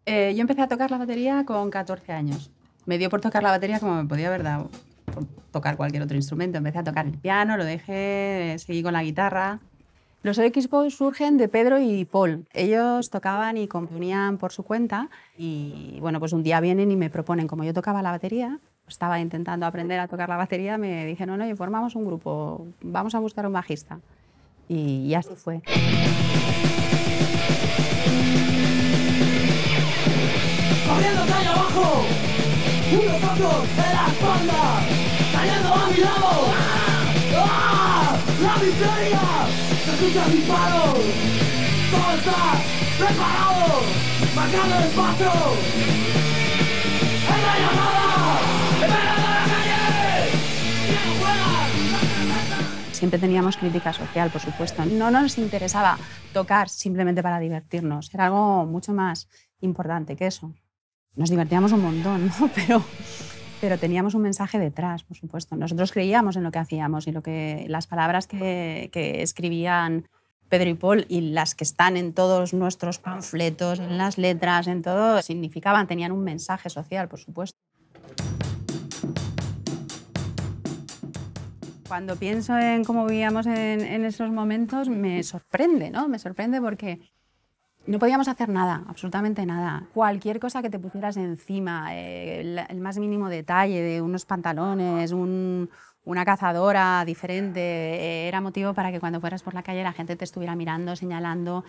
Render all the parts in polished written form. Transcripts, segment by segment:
Yo empecé a tocar la batería con 14 años. Me dio por tocar la batería como me podía haber dado por tocar cualquier otro instrumento. Empecé a tocar el piano, lo dejé, seguí con la guitarra. Los X-Boys surgen de Pedro y Paul. Ellos tocaban y componían por su cuenta y, bueno, pues un día vienen y me proponen, como yo tocaba la batería, estaba intentando aprender a tocar la batería, me dijeron, oye, formamos un grupo, vamos a buscar un bajista. Y así fue. Corriendo calle abajo, unos ojos en la espalda, cayendo a mi lado. ¡Ah! ¡La miseria! Se escuchan disparos, todo está preparado, marcando el paso. ¡Es la llamada! ¡Espera de la calle! ¡Quién juega! Siempre teníamos crítica social, por supuesto. No nos interesaba tocar simplemente para divertirnos, era algo mucho más importante que eso. Nos divertíamos un montón, ¿no? Pero teníamos un mensaje detrás, por supuesto. Nosotros creíamos en lo que hacíamos y las palabras que escribían Pedro y Paul y las que están en todos nuestros panfletos, en las letras, en todo, significaban, tenían un mensaje social, por supuesto. Cuando pienso en cómo vivíamos en esos momentos, me sorprende, ¿no? Me sorprende porque no podíamos hacer nada, absolutamente nada. Cualquier cosa que te pusieras encima, el más mínimo detalle de unos pantalones, una cazadora diferente, era motivo para que cuando fueras por la calle la gente te estuviera mirando, señalando.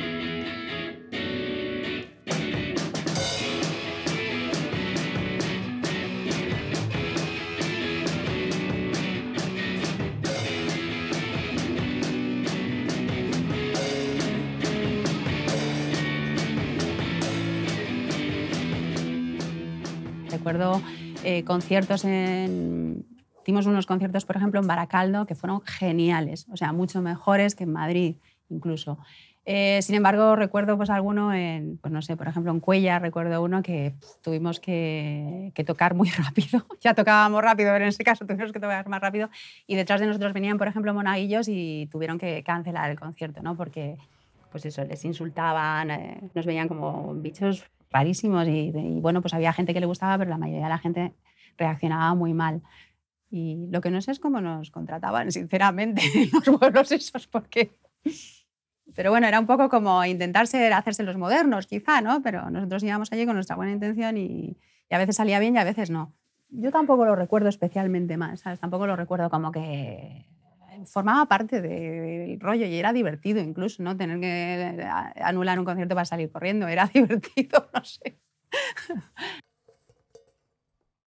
Recuerdo conciertos hicimos unos conciertos, por ejemplo, en Baracaldo, que fueron geniales, o sea, mucho mejores que en Madrid, incluso. Sin embargo, recuerdo pues alguno pues no sé, por ejemplo, en Cuéllar, recuerdo uno que tuvimos que tocar muy rápido. Ya tocábamos rápido, pero en este caso tuvimos que tocar más rápido. Y detrás de nosotros venían, por ejemplo, monaguillos y tuvieron que cancelar el concierto, ¿no? Porque, pues eso, les insultaban, nos veían como bichos rarísimos y bueno, pues había gente que le gustaba, pero la mayoría de la gente reaccionaba muy mal. Y lo que no sé es cómo nos contrataban, sinceramente, los pueblos esos, porque... Pero bueno, era un poco como intentar hacerse los modernos, quizá, ¿no? Pero nosotros íbamos allí con nuestra buena intención y a veces salía bien y a veces no. Yo tampoco lo recuerdo especialmente mal, ¿sabes? Tampoco lo recuerdo como que formaba parte del rollo y era divertido incluso, ¿no? Tener que anular un concierto para salir corriendo, era divertido, no sé.